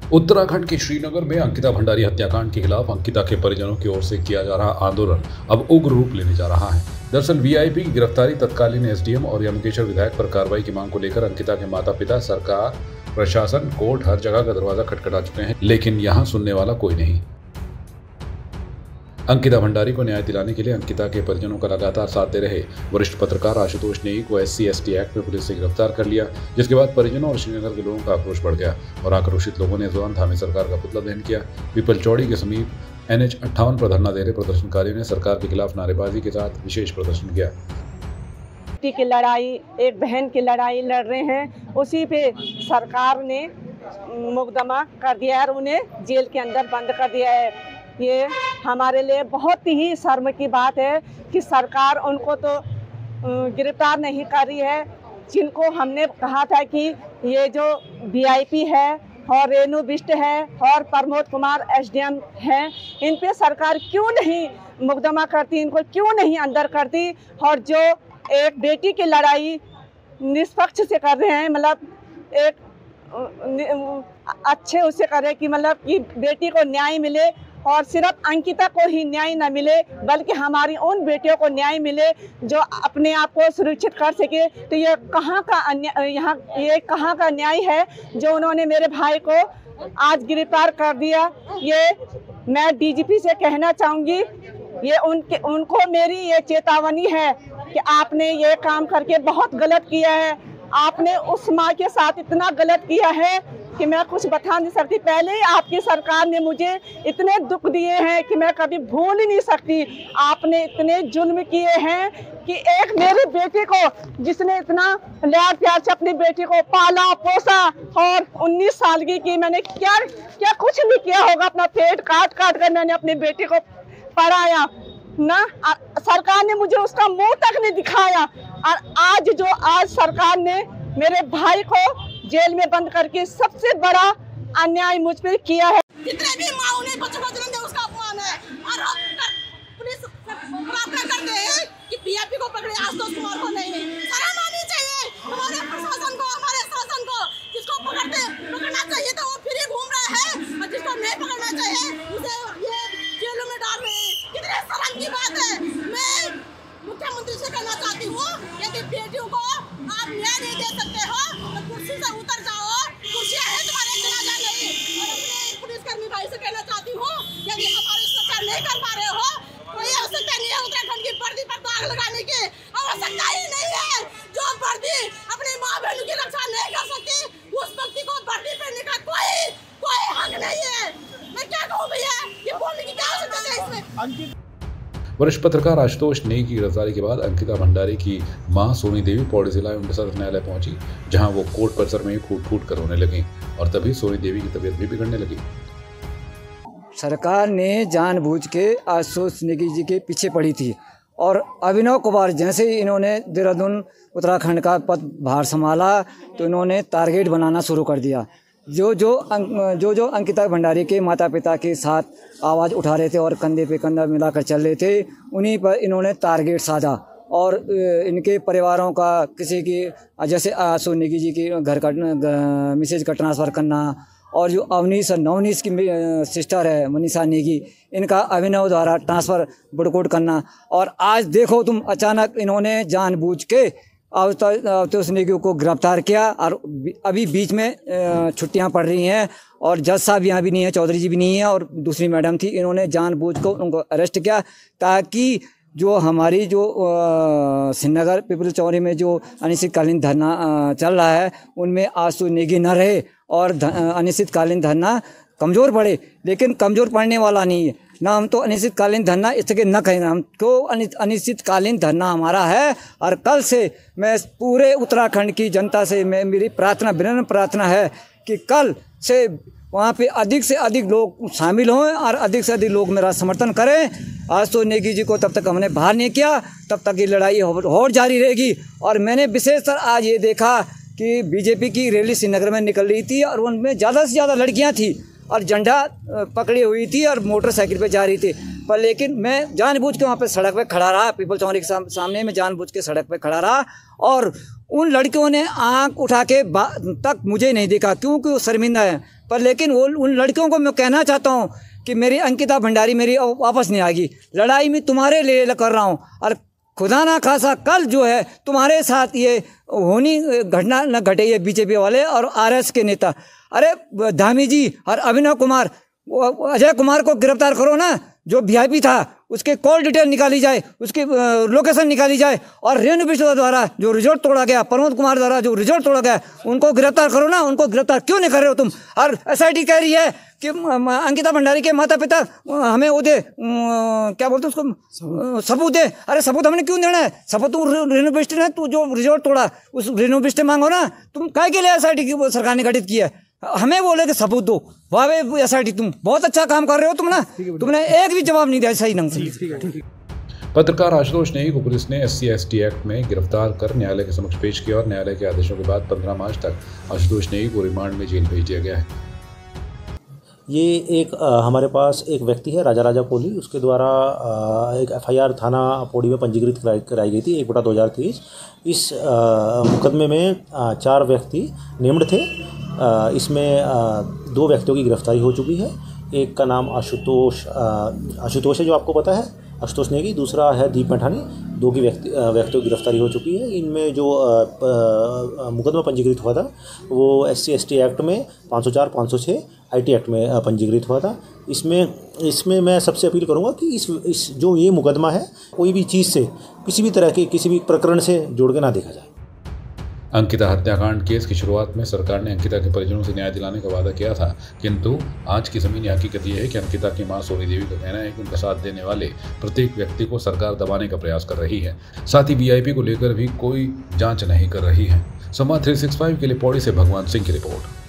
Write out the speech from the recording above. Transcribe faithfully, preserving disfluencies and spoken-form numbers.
उत्तराखंड के श्रीनगर में अंकिता भंडारी हत्याकांड के खिलाफ अंकिता के परिजनों की ओर से किया जा रहा आंदोलन अब उग्र रूप लेने जा रहा है। दरअसल वीआईपी की गिरफ्तारी, तत्कालीन एसडीएम और यमुकेश्वर विधायक पर कार्रवाई की मांग को लेकर अंकिता के माता पिता, सरकार, प्रशासन, कोर्ट हर जगह का दरवाजा खटखटा चुके हैं, लेकिन यहाँ सुनने वाला कोई नहीं। अंकिता भंडारी को न्याय दिलाने के लिए अंकिता के परिजनों का लगातार साथ दे रहे वरिष्ठ पत्रकार आशुतोष नेगी को एससी एसटी एक्ट में पुलिस से गिरफ्तार कर लिया, जिसके बाद परिजनों और श्रीनगर के लोगों का आक्रोश बढ़ गया और आक्रोशित लोगों ने दौरान थामे सरकार का पुतला दहन किया। पीपल चौड़ी के समीप एन एच अट्ठावन पर धरना दे रहे प्रदर्शनकारियों ने सरकार के खिलाफ नारेबाजी के साथ विशेष प्रदर्शन किया। की लड़ाई, एक बहन की लड़ाई लड़ रहे हैं, उसी पे सरकार ने मुकदमा कर दिया है और उन्हें जेल के अंदर बंद कर दिया है। ये हमारे लिए बहुत ही शर्म की बात है कि सरकार उनको तो गिरफ्तार नहीं कर रही है, जिनको हमने कहा था कि ये जो वीआईपी है और रेणु बिष्ट है और प्रमोद कुमार एसडीएम हैं, इन पे सरकार क्यों नहीं मुकदमा करती, इनको क्यों नहीं अंदर करती। और जो एक बेटी की लड़ाई निष्पक्ष से कर रहे हैं, मतलब एक अच्छे उससे कर रहे हैं कि मतलब कि बेटी को न्याय मिले और सिर्फ अंकिता को ही न्याय न मिले बल्कि हमारी उन बेटियों को न्याय मिले जो अपने आप को सुरक्षित कर सके। तो ये कहाँ का अन्याय, यहाँ ये कहाँ का न्याय है जो उन्होंने मेरे भाई को आज गिरफ्तार कर दिया। ये मैं डीजीपी से कहना चाहूँगी, ये उनके उनको मेरी ये चेतावनी है कि आपने ये काम करके बहुत गलत किया है। आपने उस माँ के साथ इतना गलत किया है कि मैं कुछ बता नहीं सकती। पहले ही आपकी सरकार ने मुझे इतने दुख दिए हैं कि मैं कभी भूल ही नहीं सकती। आपने इतने जुल्म किए हैं कि एक मेरी बेटी को, जिसने इतना लाड प्यार से अपनी बेटी को पाला पोसा और उन्नीस साल की की मैंने क्या क्या कुछ नहीं किया होगा, अपना पेट काट काट कर मैंने अपनी बेटी को पढ़ाया ना। सरकार ने मुझे उसका मुंह तक नहीं दिखाया और आज जो आज सरकार ने मेरे भाई को जेल में बंद करके सबसे बड़ा अन्याय मुझ पर किया है। जितने भी माँ ने बच्चों को जन्म दिया उसका अपमान है और पुलिस प्रार्थना करते हैं कि वीआईपी को पकड़े, आशुतोष कुमार को नहीं। शर्म आनी चाहिए हमारे प्रशासन को, हमारे शासन को। जिसको पकड़ते पकड़ना चाहिए तो वो फिर घूम रहा है और जिसको नहीं पकड़ना चाहिए उसे ये जेलों में डाल रहे हैं। कितने शर्म की बात है। मैं मुख्यमंत्री से कहना चाहती हूँ, यदि बेटियों को आप न्याय नहीं दे सकते हो तो कुर्सी से उतर जाओ, कुर्सियाँ है तुम्हारे, चला जा नहीं। और अपने पुलिसकर्मी भाई से कहना चाहती हूँ, यदि हमारी सुरक्षा नहीं कर पा रहे हो, कोई आवश्यकता नहीं है उत्तराखंड की वर्दी पर दाग लगाने की, आवश्यकता ही नहीं है। जो वर्दी अपनी माँ बहनों की रक्षा नहीं कर सकती, उस व्यक्ति को वर्दी पहनने का कोई कोई हक नहीं है। मैं क्या कहूँ भैया, ये बोलने की क्या आवश्यकता है इसमें। वरिष्ठ पत्रकार आशुतोष नेगी की गिरफ्तारी के बाद अंकिता भंडारी की मां सोनी देवी पौड़ी जिला एवं सदर न्यायालय पहुंची, जहां वो कोर्ट परिसर में फूट फूट कर रोने लगी और तभी सोनी देवी की तबीयत भी बिगड़ने लगी। सरकार ने जानबूझ के आशुतोष नेगी जी के पीछे पड़ी थी और अभिनव कुमार जैसे ही इन्होंने देहरादून उत्तराखंड का पदभार संभाला तो इन्होंने टारगेट बनाना शुरू कर दिया। जो जो जो जो अंकिता भंडारी के माता पिता के साथ आवाज़ उठा रहे थे और कंधे पे कंधा मिलाकर चल रहे थे, उन्हीं पर इन्होंने टारगेट साधा और इनके परिवारों का, किसी की जैसे आशुतोष नेगी जी के घर का मैसेज का ट्रांसफ़र करना और जो अवनीश नवनीश की सिस्टर है मनीषा नेगी, इनका अभिनव द्वारा ट्रांसफ़र बुड़कुट करना। और आज देखो तुम, अचानक इन्होंने जानबूझ के आशुतोष नेगी को गिरफ्तार किया और अभी बीच में छुट्टियां पड़ रही हैं और जज साहब यहाँ भी नहीं है, चौधरी जी भी नहीं है और दूसरी मैडम थी। इन्होंने जानबूझ को उनको अरेस्ट किया ताकि जो हमारी जो श्रीनगर पीपल चौरी में जो अनिश्चितकालीन धरना चल रहा है उनमें आशुतोष नेगी न रहे और अनिश्चितकालीन धरना कमज़ोर पड़े। लेकिन कमज़ोर पड़ने वाला नहीं है ना, हम तो अनिश्चितकालीन धरना इसके न कहें, हमको अनिश्चितकालीन धरना हमारा है। और कल से मैं पूरे उत्तराखंड की जनता से मैं मेरी प्रार्थना विनम्र प्रार्थना है कि कल से वहाँ पे अधिक से अधिक लोग शामिल हों और अधिक से अधिक लोग मेरा समर्थन करें। आशुतोष नेगी जी को तब तक हमने बाहर नहीं किया तब तक ये लड़ाई और जारी रहेगी। और मैंने विशेषकर आज ये देखा कि बीजेपी की रैली श्रीनगर में निकल रही थी और उनमें ज़्यादा से ज़्यादा लड़कियाँ थी और झंडा पकड़ी हुई थी और मोटरसाइकिल पे जा रही थी। पर लेकिन मैं जानबूझ के वहाँ पे सड़क पे खड़ा रहा, पीपल चौरी के सामने में जानबूझ के सड़क पे खड़ा रहा और उन लड़कियों ने आंख उठा के तक मुझे नहीं देखा, क्योंकि वो शर्मिंदा है। पर लेकिन वो उन लड़कियों को मैं कहना चाहता हूँ कि मेरी अंकिता भंडारी मेरी वापस नहीं आएगी, लड़ाई मैं तुम्हारे लिए कर रहा हूँ। और खुदा ना खासा कल जो है तुम्हारे साथ ये होनी घटना न घटे, ये बीजेपी वाले और आरएस के नेता। अरे धामी जी और अभिनव कुमार, अजय कुमार को गिरफ्तार करो ना, जो वीआईपी था उसके कॉल डिटेल निकाली जाए, उसकी लोकेशन निकाली जाए, और रेणु बिष्ट द्वारा जो रिजल्ट तोड़ा गया, प्रमोद कुमार द्वारा जो रिजल्ट तोड़ा गया, उनको गिरफ्तार करो ना। उनको गिरफ्तार क्यों नहीं कर रहे हो तुम? और एसआईटी कह रही है कि अंकिता भंडारी के माता पिता हमें वो दे, क्या बोलते उसको, सबूत दे। अरे सबूत हमने क्यों देना है? सबूत तुम रेणु बिष्ट ने तू जो रिजल्ट तोड़ा उस रेणु बिष्ट मांगो ना। तुम काय के लिए एसआईटी की सरकार ने गठित की है? हमें बोले कि सबूत दो। वाह एसआईटी, तुम बहुत अच्छा काम कर रहे हो तुम ना, तुमने एक भी जवाब नहीं दिया सही ढंग से। पत्रकार आशुतोष नेगी को पुलिस ने S C S T act में गिरफ्तार कर न्यायालय के समक्ष पेश किया और न्यायालय के आदेशों के बाद पंद्रह मार्च तक आशुतोष नेगी को रिमांड में जेल भेज दिया गया है। ये एक आ, हमारे पास एक व्यक्ति है राजा राजा कोहली, उसके द्वारा आ, एक एफ आई आर थाना पौड़ी में पंजीकृत कराई कराई गई थी एक बटा दो हज़ार तेईस। इस मुकदमे में आ, चार व्यक्ति नेम्ड थे। आ, इसमें आ, दो व्यक्तियों की गिरफ्तारी हो चुकी है। एक का नाम आशुतोष आशुतोष है जो आपको पता है, आशुतोष नेगी। दूसरा है दीप मैठानी। दो की व्यक्ति व्यक्तियों की गिरफ्तारी हो चुकी है। इनमें जो मुकदमा पंजीकृत हुआ था वो S C S T act में पाँच सौ चार पाँच सौ छः आई टी एक्ट में पंजीकृत हुआ था। इसमें इसमें मैं सबसे अपील करूंगा कि इस इस जो ये मुकदमा है कोई भी चीज़ से, किसी भी तरह के किसी भी प्रकरण से जोड़ के ना देखा जाए। अंकिता हत्याकांड केस की शुरुआत में सरकार ने अंकिता के परिजनों से न्याय दिलाने का वादा किया था, किंतु आज की ज़मीनी हकीकत यह है कि अंकिता की मां सोनी देवी का कहना है कि उनका साथ देने वाले प्रत्येक व्यक्ति को सरकार दबाने का प्रयास कर रही है। साथ ही वीआईपी को लेकर भी कोई जांच नहीं कर रही है। संवाद तीन सौ पैंसठ के लिए पौड़ी से भगवान सिंह की रिपोर्ट।